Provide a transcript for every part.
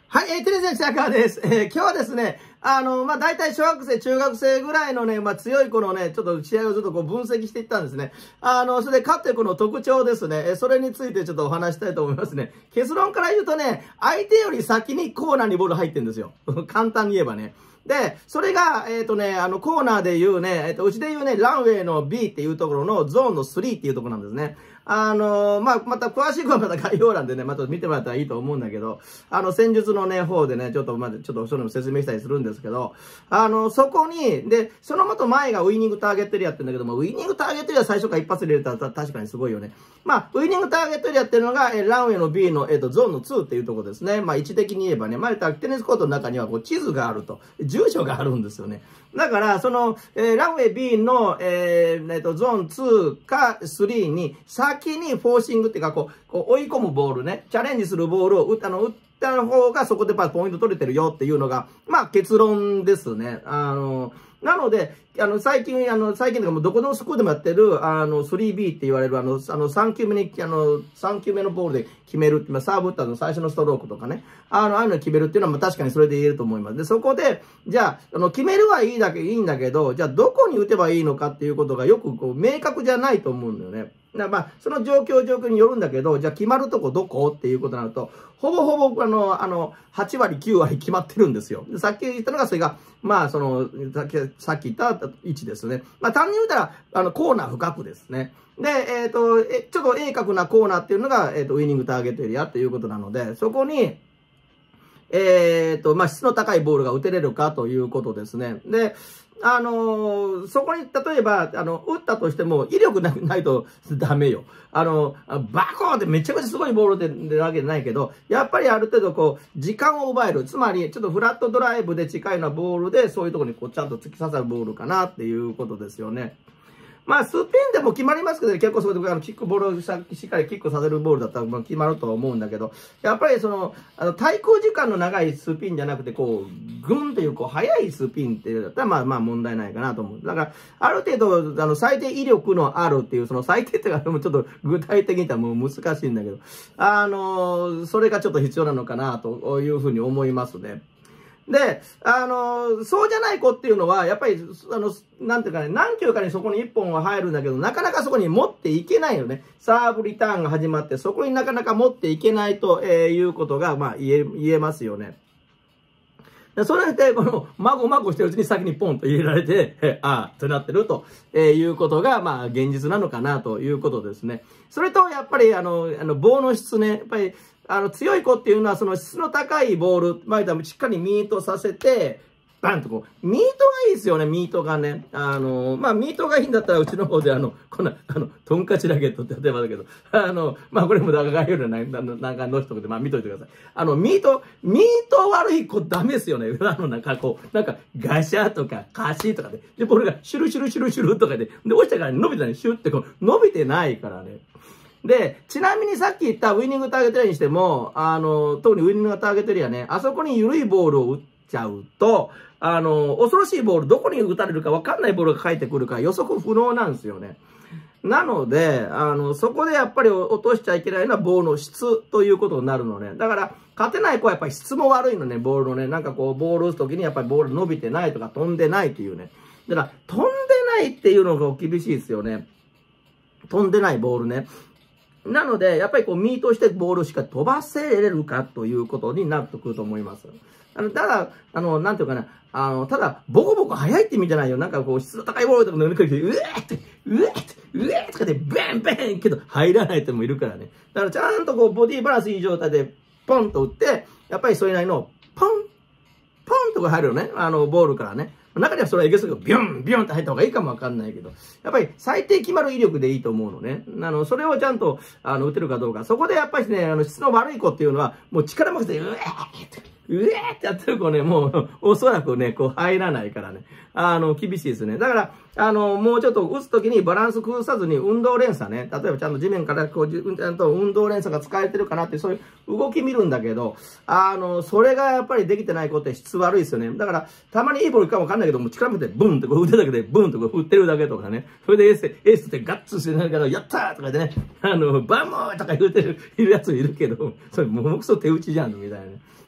はい、テレゼン白川です。今日はですね、大体小学生、中学生ぐらいのね、強い子のね、ちょっと試合をちょっとこう分析していったんですね。それで勝ってこの特徴ですね、それについてちょっとお話したいと思いますね。結論から言うとね、相手より先にコーナーにボール入ってるんですよ。簡単に言えばね。で、それが、コーナーで言うね、うちで言うね、ランウェイの B っていうところのゾーンの3っていうところなんですね。また詳しくはまた概要欄でね、また見てもらったらいいと思うんだけど、戦術のね、方でね、ちょっとそれも説明したりするんですけど、そこに、で、その前がウイニングターゲットエリアって言うんだけども、ウイニングターゲットエリア最初から一発で入れたら確かにすごいよね。ウイニングターゲットエリアっていうのが、ランウェイの B の、ゾーンの2っていうところですね。位置的に言えばね、テニスコートの中にはこう地図があると、住所があるんですよね。だから、ランウェイ B の、ゾーン2か3に、先にフォーシングっていうか、こう追い込むボールね、チャレンジするボールを打った方がそこでポイント取れてるよっていうのが、結論ですね。なので、最近というかもうどこのスクールでもやってる、3B って言われる、3球目に、3球目のボールで決めるって、サーブ打ったの最初のストロークとかね、ああいうの決めるっていうのは、確かにそれで言えると思います。で、そこで、じゃあ、決めるはいいんだけど、じゃあ、どこに打てばいいのかっていうことがよく明確じゃないと思うんだよね。その状況によるんだけど、じゃあ決まるとこどこっていうことになると、ほぼほぼ、8割、9割決まってるんですよ。でさっき言ったのが、それが、さっき言った位置ですね。単に言うたら、コーナー深くですね。で、ちょっと鋭角なコーナーっていうのが、ウイニングターゲットエリアっていうことなので、そこに、質の高いボールが打てれるかということですね。で、そこに、例えば、打ったとしても、威力ないとダメよ。バコーってめちゃくちゃすごいボールで出るわけじゃないけど、やっぱりある程度時間を奪える。つまり、ちょっとフラットドライブで近いようなボールで、そういうところにちゃんと突き刺さるボールかなっていうことですよね。スピンでも決まりますけど、結構そこでボールをしっかりキックさせるボールだったら決まるとは思うんだけど、やっぱり滞空時間の長いスピンじゃなくて、グンっていう速いスピンってだったら、問題ないかなと思う。だから、ある程度、最低威力のあるっていう、最低っていうか、ちょっと具体的に言ったらもう難しいんだけど、それがちょっと必要なのかなというふうに思いますね。で、そうじゃない子っていうのは、やっぱり、なんていうかね、何球かにそこに1本は入るんだけど、なかなかそこに持っていけないよね。サーブリターンが始まって、そこになかなか持っていけないということが、言えますよね。それで、まごまごしてるうちに先にポンと入れられて、ってなってるということが、現実なのかなということですね。それと、やっぱり、棒の質ね、やっぱり、強い子っていうのは、質の高いボール、しっかりミートさせて、バンとミートがいいですよね、ミートがね。ミートがいいんだったら、うちの方でこんな、トンカチラケットって例えばだけど、これもだから概要欄なんかの人とか見といてください。ミート悪い子ダメですよね。なんかガシャとかカシとかで、ボールがシュルシュルシュルシュルとかで、落ちたから伸びたね、シュって伸びてないからね。で、ちなみにさっき言ったウイニングターゲットエリアにしても、特にウイニングターゲットエリアね、あそこに緩いボールを打っちゃうと、恐ろしいボール、どこに打たれるか分かんないボールが返ってくるから予測不能なんですよね。なので、そこでやっぱり落としちゃいけないのはボールの質ということになるのね。だから、勝てない子はやっぱり質も悪いのね、ボールのね。ボール打つときにやっぱりボール伸びてないとか飛んでないっていうね。だから、飛んでないっていうのが厳しいですよね。飛んでないボールね。なので、やっぱりミートしてボールしか飛ばせれるかということになってくると思います。ただ、なんていうかな、ただ、ボコボコ速いって意味じゃないよ。質の高いボールとか乗り越えて、うえーとかで、ベンベンけど入らない人もいるからね。だからちゃんとボディバランスいい状態で、ポンと打って、やっぱりそれなりの、ポンとか入るよね。ボールからね。中にはそれはエゲスがビュンって入った方がいいかもわかんないけど、やっぱり最低決まる威力でいいと思うのね。それをちゃんと、打てるかどうか。そこでやっぱりね、質の悪い子っていうのは、もう力負けて、うえーってやってる子ね、もう、おそらくね、入らないからね。厳しいですね。だから、もうちょっと打つときにバランス崩さずに運動連鎖ね。例えばちゃんと地面からちゃんと運動連鎖が使えてるかなって、そういう動き見るんだけど、それがやっぱりできてない子って質悪いですよね。だから、たまにいいボールかもわかんないけど、もう力持ってブンって腕だけでブンと振ってるだけとかね。それでエースってガッツしてないから、やったーとかでね、バンモーとか言うてるやついるけど、それもうくそ手打ちじゃん、みたいなね。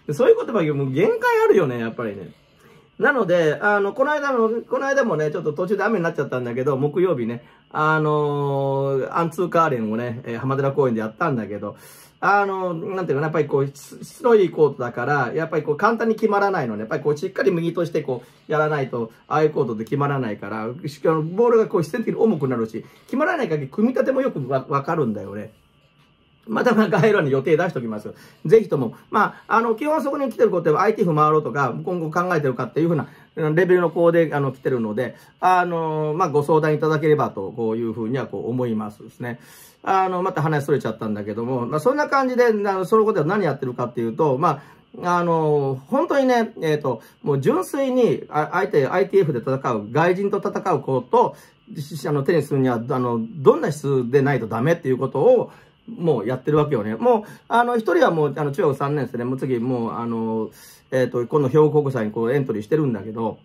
そういうことばもう限界あるよね、やっぱりね。なので、この間もね、ちょっと途中で雨になっちゃったんだけど、木曜日ね、アンツーカーレンをね、浜寺公園でやったんだけど、なんていうかな、やっぱりこう、質のいいコートだから、やっぱりこう、簡単に決まらないのね。やっぱりこう、しっかり右としてこう、やらないと、ああいうコートで決まらないから、ボールがこう、自然的に重くなるし、決まらない限り、組み立てもよくわかるんだよね。また概要欄に予定出しておきます。ぜひとも。基本そこに来てることは ITF 回ろうとか、今後考えてるかっていうふうなレベルの子で来てるので、ご相談いただければと、こういうふうにはこう思いますですね。また話それちゃったんだけども、そんな感じで、そのことは何やってるかっていうと、本当にね、もう純粋に、ITF で戦う、外人と戦う子と、テニスには、どんな質でないとダメっていうことを、もうやってるわけよね。もう、一人はもう、中学3年生で、もう次、もう、今度兵庫国際にこうエントリーしてるんだけど、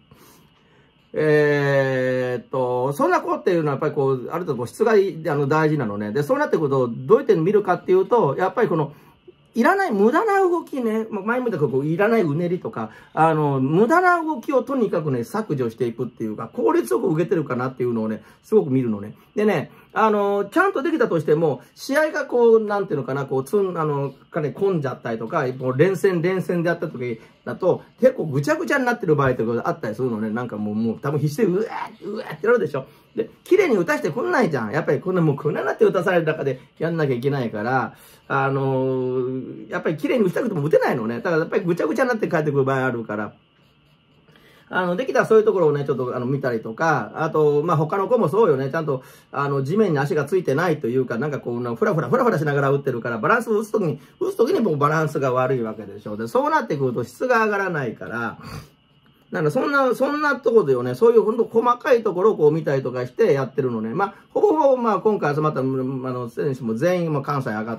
そんな子っていうのはやっぱりこう、ある程度こう質が大事なのね。で、そうなってくると、どうやって見るかっていうと、やっぱりこの、いらない無駄な動きね、前も言ったこういらないうねりとか、無駄な動きをとにかくね、削除していくっていうか、効率よく受けてるかなっていうのをね、すごく見るのね。でね、ちゃんとできたとしても、試合がこう、なんていうのかな、こう、混んじゃったりとか、もう連戦でやった時だと、結構ぐちゃぐちゃになってる場合とかあったりするのね。なんかもう多分必死で、うわーってなるでしょ。で、綺麗に打たしてくんないじゃん。やっぱりこんななって打たされる中でやんなきゃいけないから、やっぱり綺麗に打ちたくても打てないのね。だからやっぱりぐちゃぐちゃになって帰ってくる場合あるから、できたらそういうところをね、ちょっと見たりとか、あと、他の子もそうよね。ちゃんと、地面に足がついてないというか、なんかこう、ふらふらしながら打ってるから、バランスを打つときにもうバランスが悪いわけでしょ。で、そうなってくると質が上がらないから、そんなところでよね、そういうほんと細かいところをこう見たりとかしてやってるのね。ほぼ今回集まった、選手も全員関西上がって、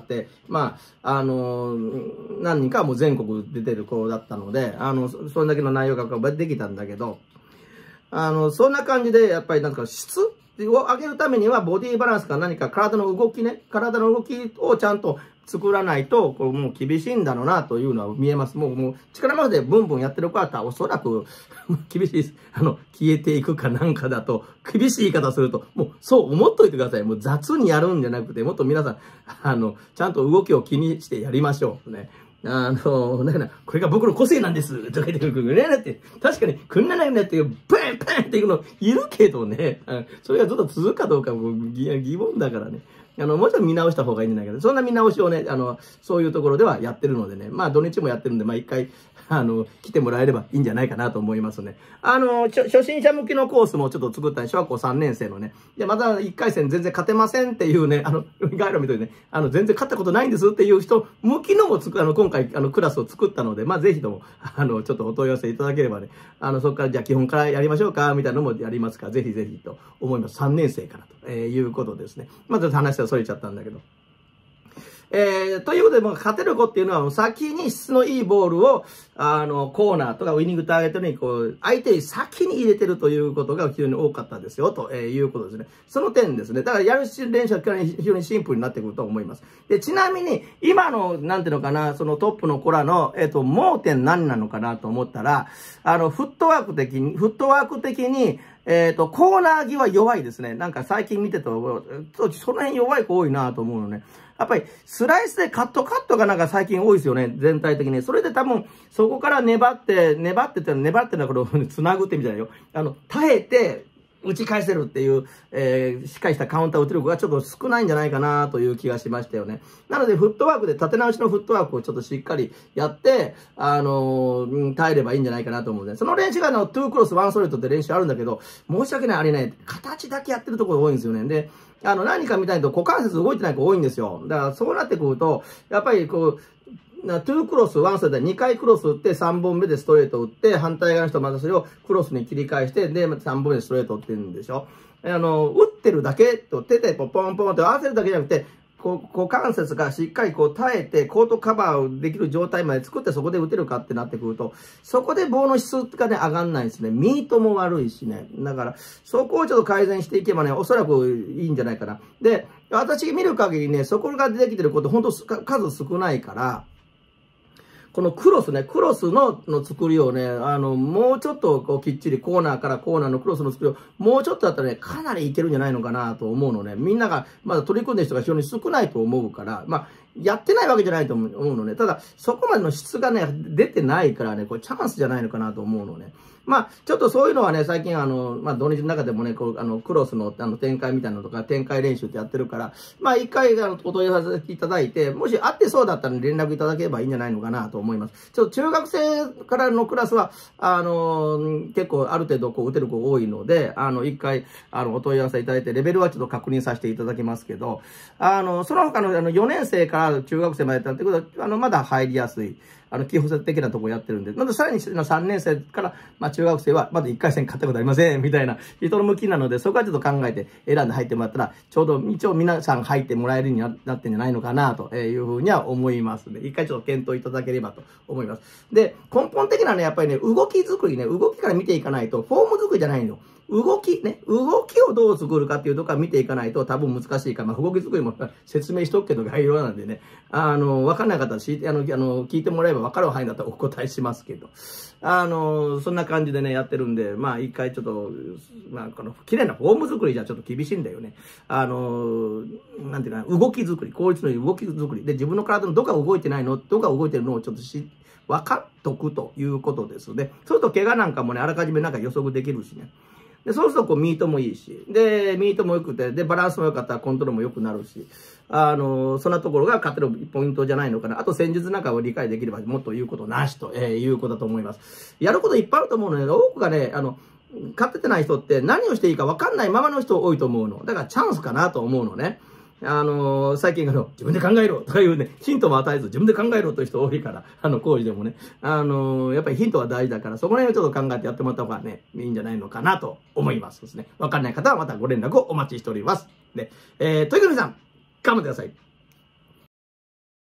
何人かはもう全国出てる子だったので、それだけの内容ができたんだけど、そんな感じで、やっぱりなんか質を上げるためには、ボディバランスか何か体の動きをちゃんと作らないと、これもう厳しいんだろうなというのは見えます。もう力までブンブンやってる子だったらおそらく厳しいです。消えていくかなんかだと、厳しい言い方すると、もうそう思っといてください。もう雑にやるんじゃなくて、もっと皆さん、ちゃんと動きを気にしてやりましょうね。だからこれが僕の個性なんですとか言ってくるねって、確かに、くんなないねっていう、パンパンっていうのいるけどね、それがずっと続くかどうかも疑問だからね。もちろん見直した方がいいんだけど、そんな見直しをね、そういうところではやってるのでね、土日もやってるんで、一回、来てもらえればいいんじゃないかなと思いますね。初心者向けのコースもちょっと作ったね、小学校3年生のね。で、まだ1回戦全然勝てませんっていうね、概要見といてね、全然勝ったことないんですっていう人向きのも今回、クラスを作ったので、ぜひとも、ちょっとお問い合わせいただければね、そこからじゃあ基本からやりましょうか、みたいなのもやりますから、ぜひぜひと思います。3年生からと、いうことですね。ちょっと話はそれちゃったんだけど。ということで、勝てる子っていうのは、先に質のいいボールを、コーナーとかウイニングターゲットに、相手に先に入れてるということが非常に多かったですよ、ということですね。その点ですね。だから、やる練習は非常にシンプルになってくると思います。で、ちなみに、今の、なんていうのかな、そのトップの子らの、盲点何なのかなと思ったら、フットワーク的に、コーナー際弱いですね。なんか最近見てと、その辺弱い子多いなと思うのね。やっぱり、スライスでカットがなんか最近多いですよね。全体的に。それで多分、そこから粘ってのはこれを繋ぐってみたいなよ。耐えて、打ち返せるっていう、しっかりしたカウンターを打てる子がちょっと少ないんじゃないかなという気がしましたよね。なので、フットワークで立て直しのフットワークをちょっとしっかりやって、耐えればいいんじゃないかなと思うね。その練習が2クロス1ストレートって練習あるんだけど、申し訳ない、あれね、形だけやってるところが多いんですよね。で、何か見たいと股関節動いてない子多いんですよ。だからそうなってくると、やっぱり2クロス、1ストレートで2回クロス打って、3本目でストレート打って、反対側の人またそれをクロスに切り返して、で、3本目でストレート打ってるんでしょ。打ってるだけと手でポンポンって合わせるだけじゃなくて、股関節がしっかり耐えて、コートカバーできる状態まで作ってそこで打てるかってなってくると、そこで棒の質がね、上がんないですね。ミートも悪いしね。だから、そこをちょっと改善していけばね、おそらくいいんじゃないかな。で、私見る限りね、そこが出てきてること、ほんと数少ないから、 このクロスの作りをね、もうちょっとこうきっちりコーナーからコーナーのクロスの作りをもうちょっとだったらね、かなりいけるんじゃないのかなと思うのね。みんながまだ取り組んでる人が非常に少ないと思うから、まあ、やってないわけじゃないと思うのね。ただ、そこまでの質がね、出てないからね、これチャンスじゃないのかなと思うのね。まあ、ちょっとそういうのはね、最近まあ、土日の中でもね、こう、クロスの、展開みたいなのとか、展開練習ってやってるから、まあ、一回、お問い合わせいただいて、もし合ってそうだったら連絡いただければいいんじゃないのかなと思います。ちょっと中学生からのクラスは、結構ある程度こう、打てる子多いので、一回、お問い合わせいただいて、レベルはちょっと確認させていただきますけど、その他の、4年生から中学生までやってることは、まだ入りやすい。基本的なところやってるんで、まださらに3年生から、まあ中学生はまだ1回戦勝ったことありません、みたいな人の向きなので、そこはちょっと考えて選んで入ってもらったら、ちょうど一応皆さん入ってもらえるようになってんじゃないのかな、というふうには思いますので、一回ちょっと検討いただければと思います。で、根本的なね、やっぱりね、動き作りね、動きから見ていかないと、フォーム作りじゃないの。動きをどう作るかっていうところから見ていかないと多分難しいから、まあ、動き作りも説明しとくけど概要なんでね、わかんない方は聞いてもらえばわかる範囲だったらお答えしますけど、そんな感じでね、やってるんで、まあ、一回ちょっと、まあ、綺麗なフォーム作りじゃちょっと厳しいんだよね。なんていうかな、動き作り、効率のいい動き作り。で、自分の体のどこが動いてないの、どこが動いてるのをちょっと分かっとくということですね。そうすると怪我なんかもね、あらかじめなんか予測できるしね。で、そうするとこうミートもいいし、で、ミートも良くて、で、バランスも良かったらコントロールも良くなるし、そんなところが勝てるポイントじゃないのかな。あと戦術なんかを理解できればもっと言うことなしと、いうことだと思います。やることいっぱいあると思うので、多くがね、勝ててない人って何をしていいか分かんないままの人多いと思うの。だからチャンスかなと思うのね。最近自分で考えろとかいうね、ヒントも与えず自分で考えろという人多いから、講師でもね、やっぱりヒントは大事だから、そこら辺をちょっと考えてやってもらった方がね、いいんじゃないのかなと思いますですね。わかんない方はまたご連絡をお待ちしております。で、ということで皆さん、頑張ってください。